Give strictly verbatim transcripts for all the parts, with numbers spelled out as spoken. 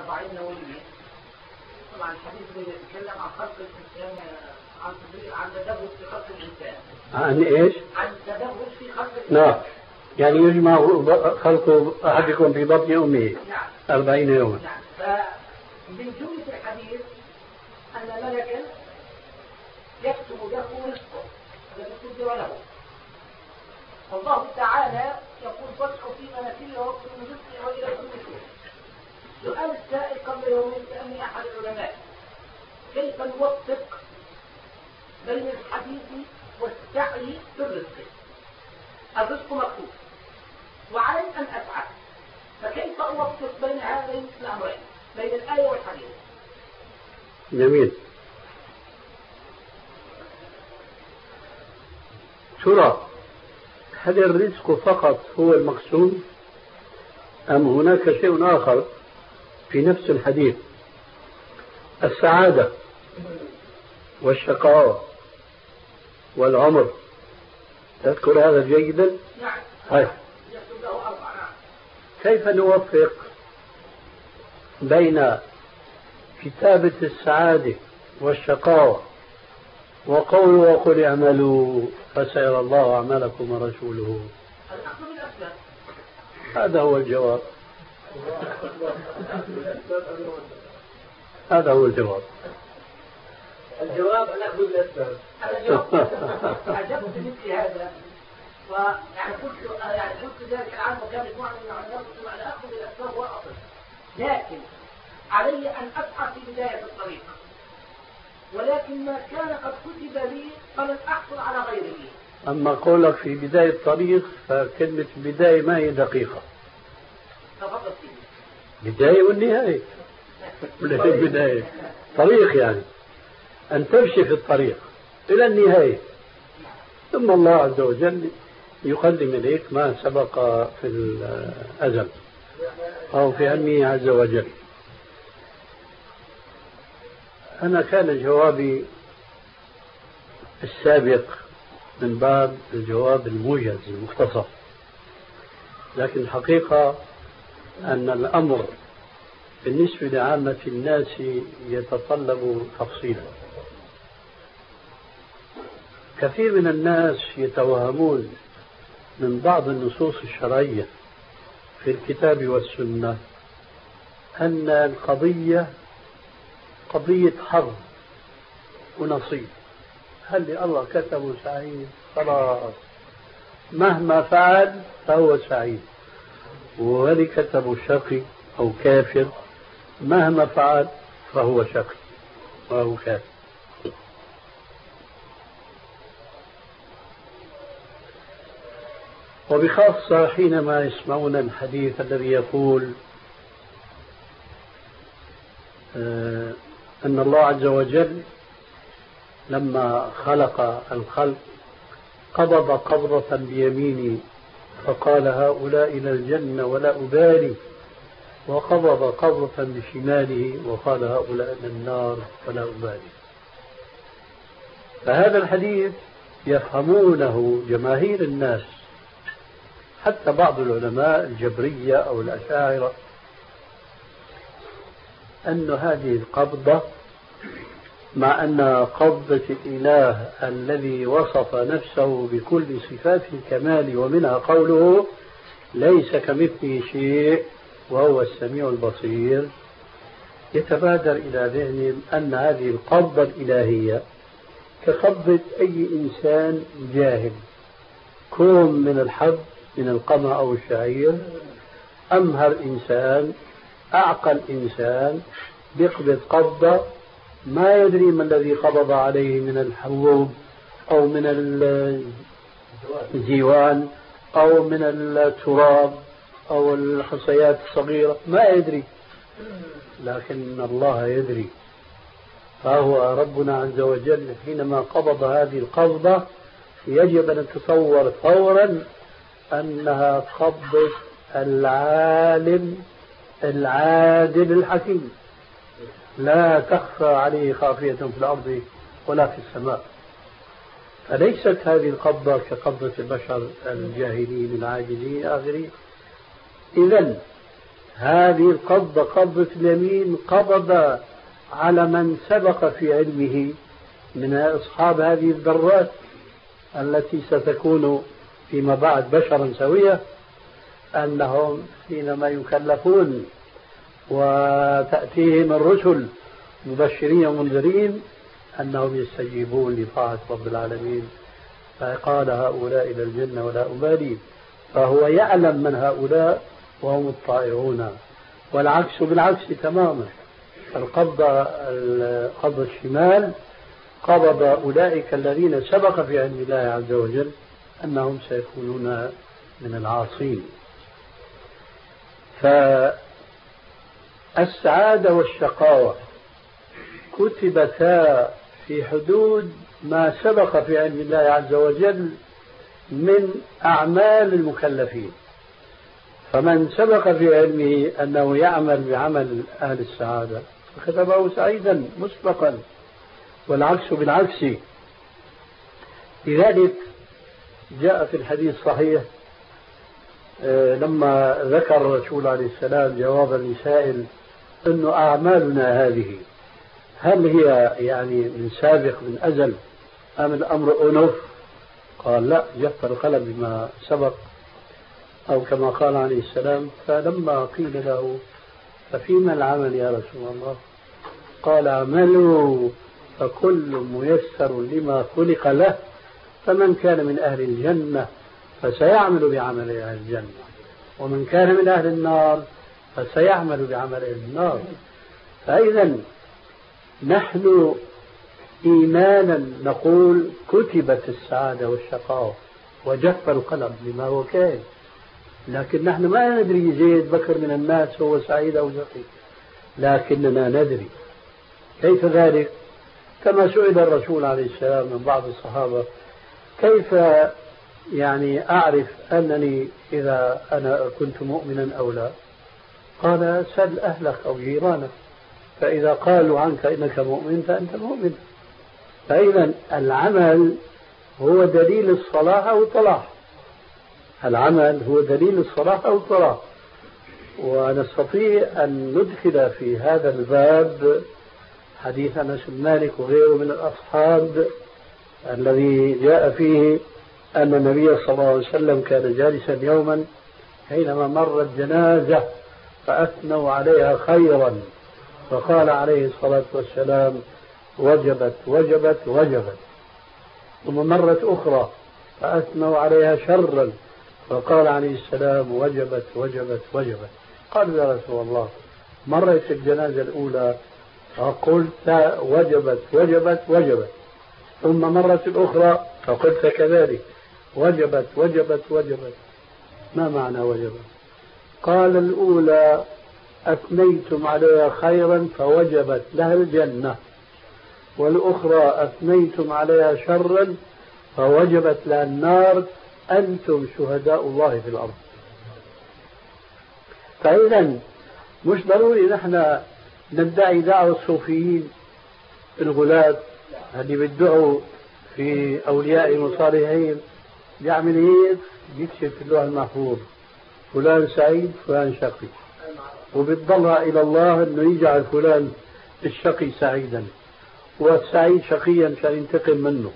الأربعين نووية. طبعا الحديث بيتكلم عن خلق الإنسان، عن عن تدرج في خلق الإنسان. عن إيش؟ عن تدرج في خلق الإنسان. نعم. يعني يجمع خلق أحدكم في بطن أمه. نعم. أربعين يوما. نعم. فمن جملة الحديث أن ملكا يكتب له رزقه الذي قدر له. الله تعالى يقول فاسحوا في مناكبه واكتبوا من رزقه وإلى كل شيء. سؤال السائل قبل يومين سألني أحد العلماء كيف نوفق بين الحديث والسعي في الرزق؟ الرزق مكتوب وعلي أن أسعى، فكيف أوفق بين هذين الأمرين، بين الآية والحديث؟ جميل. ترى هل الرزق فقط هو المقصود أم هناك شيء آخر في نفس الحديث؟ السعادة والشقاوة والعمر، تذكر هذا جيدا؟ نعم. هاي. كيف نوفق بين كتابة السعادة والشقاوة وقوله وقل اعملوا فسيرى الله أعمالكم ورسوله؟ هذا هو الجواب. هذا هو الجواب. الجواب أنا أخذ الأسباب. عجبت مثل هذا، ويعني قلت يعني قلت ذلك العام وكان مجموعة من العلماء قلت أنا أخذ الأسباب وأصل، لكن علي أن أسعى في بداية الطريق، ولكن ما كان قد كتب لي فلن أحصل على غيره. أما قولك في بداية الطريق فكلمة البداية ما هي دقيقة. تفضل فيه. بداية والنهاية. ولا هي البداية طريق، يعني أن تمشي في الطريق إلى النهاية، ثم الله عز وجل يقدم إليك ما سبق في الأزل أو في علمه عز وجل. أنا كان جوابي السابق من باب الجواب الموجز المختصر، لكن الحقيقة أن الأمر بالنسبة لعامة الناس يتطلب تفصيلا. كثير من الناس يتوهمون من بعض النصوص الشرعية في الكتاب والسنة أن القضية قضية حظ ونصيب. هل الله كتبه سعيد خلاص مهما فعل فهو سعيد، وهل كتبه شقي أو كافر مهما فعل فهو شقي وهو كافر. وبخاصة حينما يسمعون الحديث الذي يقول آه أن الله عز وجل لما خلق الخلق قبض قبضة بيمينه فقال هؤلاء إلى الجنة ولا أبالي، وقبض قبضة بشماله وقال هؤلاء إلى النار ولا أبالي. فهذا الحديث يفهمونه جماهير الناس، حتى بعض العلماء الجبرية أو الأشاعرة، أن هذه القبضة مع أن قبضة الإله الذي وصف نفسه بكل صفات الكمال ومنها قوله ليس كمثله شيء وهو السميع البصير، يتبادر إلى ذهنهم أن هذه القبضة الإلهية كقبضة أي إنسان جاهل، كوم من الحب من القمع أو الشعير، أمهر إنسان أعقل إنسان بيقبض قبضة ما يدري ما الذي قبض عليه من الحبوب أو من الجيوان أو من التراب أو الحصيات الصغيرة، ما يدري، لكن الله يدري. فهو ربنا عز وجل حينما قبض هذه القبضة يجب أن نتصور فورا أنها قبضة العالم العادل الحكيم، لا تخفى عليه خافية في الأرض ولا في السماء. فليست هذه القبضة كقبضة البشر الجاهلين العاجزين آخرين. إذن هذه القبضة قبضة اليمين قبض على من سبق في علمه من أصحاب هذه الذرات التي ستكون فيما بعد بشرا سوية، أنهم حينما يكلفون وتأتيهم الرسل مبشرين ومنذرين أنهم يستجيبون لطاعة رب العالمين، فقال هؤلاء إلى الجنة ولا أبالي، فهو يعلم من هؤلاء وهم الطائعون. والعكس بالعكس تماما، القبضة قبض الشمال قبض أولئك الذين سبق في علم الله عز وجل أنهم سيكونون من العاصين. فالسعادة والشقاوة كتبتا في حدود ما سبق في علم الله عز وجل من أعمال المكلفين، فمن سبق في علمه أنه يعمل بعمل أهل السعادة فكتبه سعيدا مسبقا، والعكس بالعكس. لذلك جاء في الحديث الصحيح لما ذكر الرسول عليه السلام جوابا لسائل أن أعمالنا هذه هل هي يعني من سابق من أزل أم الأمر أنف؟ قال لا، جف القلم بما سبق، أو كما قال عليه السلام. فلما قيل له ففيما العمل يا رسول الله؟ قال اعملوا فكل ميسر لما خلق له، فمن كان من أهل الجنة فسيعمل بعمل أهل الجنة، ومن كان من أهل النار فسيعمل بعمل أهل النار. فإذا نحن إيمانا نقول كتبت السعادة والشقاوة وجف القلم بما هو كائن، لكن نحن ما ندري زيد بكر من الناس هو سعيد أو شقي، لكننا ندري. كيف ذلك؟ كما سئل الرسول عليه السلام من بعض الصحابة كيف يعني أعرف أنني إذا أنا كنت مؤمنا أو لا؟ قال سل أهلك أو جيرانك، فإذا قالوا عنك إنك مؤمن فأنت مؤمن. فإذا العمل هو دليل الصلاح أو الطلاح، العمل هو دليل الصلاح أو الطلاح. ونستطيع أن ندخل في هذا الباب حديث أنس بن مالك وغيره من الأصحاب الذي جاء فيه أن النبي صلى الله عليه وسلم كان جالسا يوما حينما مرت جنازة فأثنوا عليها خيرا، فقال عليه الصلاة والسلام وجبت وجبت وجبت. ثم مرت أخرى فأثنوا عليها شرا، فقال عليه السلام وجبت وجبت وجبت. قال يا رسول الله مرت الجنازة الأولى فقلت وجبت وجبت وجبت، ثم مرت الأخرى فقلت كذلك وجبت وجبت وجبت، ما معنى وجبت؟ قال الأولى أثنيتم عليها خيرا فوجبت لها الجنة، والأخرى أثنيتم عليها شرا فوجبت لها النار، أنتم شهداء الله في الأرض. فإذا مش ضروري نحن ندعي دعوة الصوفيين الغلاة اللي بيدعوا في أولياء وصالحين، بيعمل هيك بيكشف في اللوح المحفوظ فلان سعيد فلان شقي، وبتضلها إلى الله أنه يجعل فلان الشقي سعيدا والسعيد شقيا عشان ينتقم منه.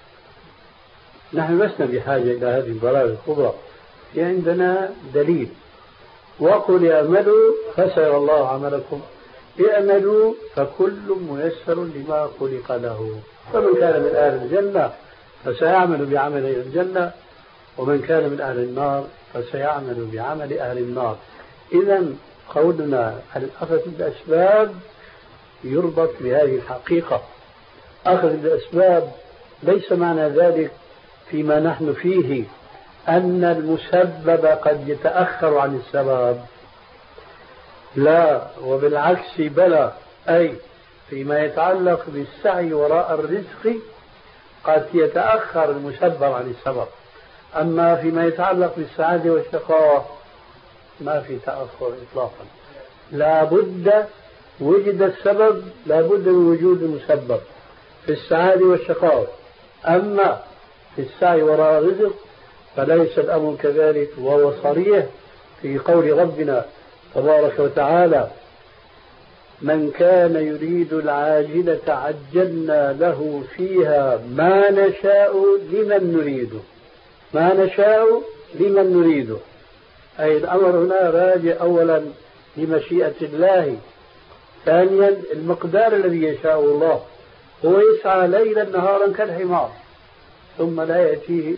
نحن لسنا بحاجة إلى هذه البلاغ الكبرى، في عندنا دليل. وقل اعملوا فسيرى الله عملكم، اعملوا فكل ميسر لما خلق له، فمن كان من أهل الجنة فسيعمل بعمل أهل الجنة، ومن كان من أهل النار فسيعمل بعمل أهل النار. إذا قولنا الأخذ بالأسباب يربط بهذه الحقيقة. أخذ بالأسباب ليس معنى ذلك فيما نحن فيه أن المسبب قد يتأخر عن السبب، لا، وبالعكس بلى، أي فيما يتعلق بالسعي وراء الرزق قد يتأخر المسبب عن السبب، أما فيما يتعلق بالسعادة والشقاوة ما في تأخر إطلاقا، لا بد وجد السبب لا بد من وجود المسبب في السعادة والشقاوة. أما في السعي وراء الرزق فليس الأمر كذلك، وهو صريح في قول ربنا تبارك وتعالى: من كان يريد العاجلة عجلنا له فيها ما نشاء لمن نريده. ما نشاء لمن نريده، أي الأمر هنا راجع أولا لمشيئة الله، ثانيا المقدار الذي يشاء الله. هو يسعى ليلا نهارا كالحمار ثم لا يأتيه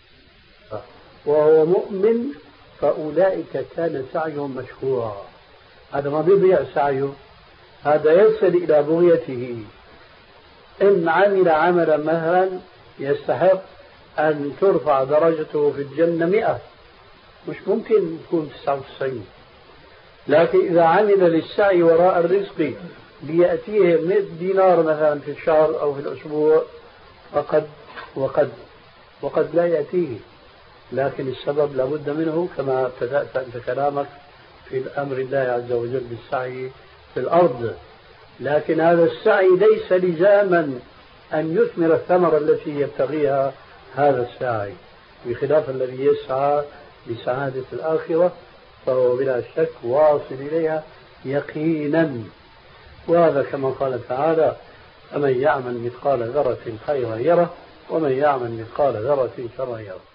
وهو مؤمن، فأولئك كان سعيهم مشكورا. هذا ما بيضيع سعيه، هذا يصل إلى بغيته. إن عمل عملا مثلا يستحق أن ترفع درجته في الجنة مئة، مش ممكن تكون تسعة وتسعين، لكن إذا عمل للسعي وراء الرزق ليأتيه مئة دينار مثلا في الشهر أو في الأسبوع، فقد وقد وقد لا يأتيه، لكن السبب لابد منه، كما ابتدأت أنت كلامك في الأمر الله عز وجل بالسعي في الأرض. لكن هذا السعي ليس لزاما أن يثمر الثمرة التي يبتغيها هذا السعي، بخلاف الذي يسعى لسعادة الآخرة فهو بلا شك واصل إليها يقينا. وهذا كما قال تعالى: فمن يعمل مثقال ذرة خيرا يره ومن يعمل مثقال ذرة شرا يره.